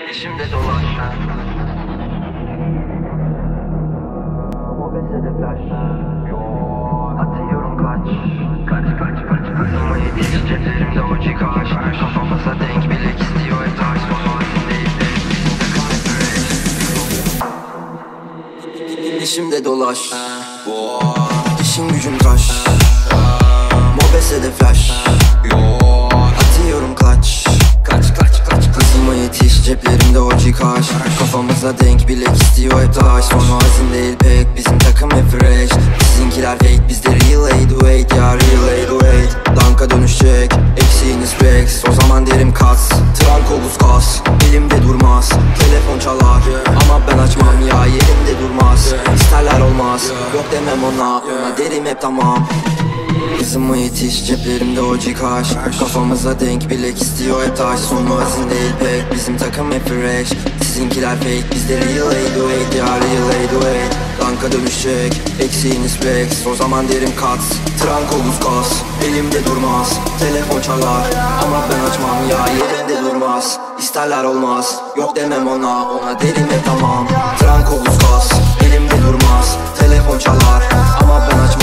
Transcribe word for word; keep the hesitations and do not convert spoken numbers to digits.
peşimde dolaş. Mobese de flash. Atıyorum kaç. Kaç kaç kaç. Hızıma yetiş ceplerimde o cikaş. Kafamıza denk bilek istiyor hep taş. Son vaktindeyim. Peşimde dolaş. İşin gücün kaş. Mobese de flash. Atıyorum kaç. Kaç kaç kaç. Hızıma yetiş ceplerimde o cikaş. Kafamıza denk bilek istiyor hep taş. Son hazin değil pek bizim takım hep fresh. Sizinkiler fake bizde real eight oh eight. Ya real eight oh eight. Danka dönüşecek eksiğiniz rex. O zaman derim kas. Trank oluz kas. Elimde durmaz. Telefon çalar ama ben açmam ya, yerimde durmaz. İsterler olmaz. Yok demem ona. Ona derim hep tamam. Hızıma yetiş ceplerimde o cikaş. Kafamıza denk bilek istiyor hep taş. Sonu hazin değil pek bizim takım hep fresh. Sizinkiler fake bizde real eight oh eight. Ya real eight oh eight. Danka dönüşecek eksiğiniz rex. O zaman derim kat. Trank oluz kas. Elimde durmaz. Telefon çalar ama ben açmam ya, yerimde durmaz. İsterler olmaz. Yok demem ona. Ona derim hep tamam. Trank oluz kas. Elimde durmaz. Telefon çalar ama ben açmam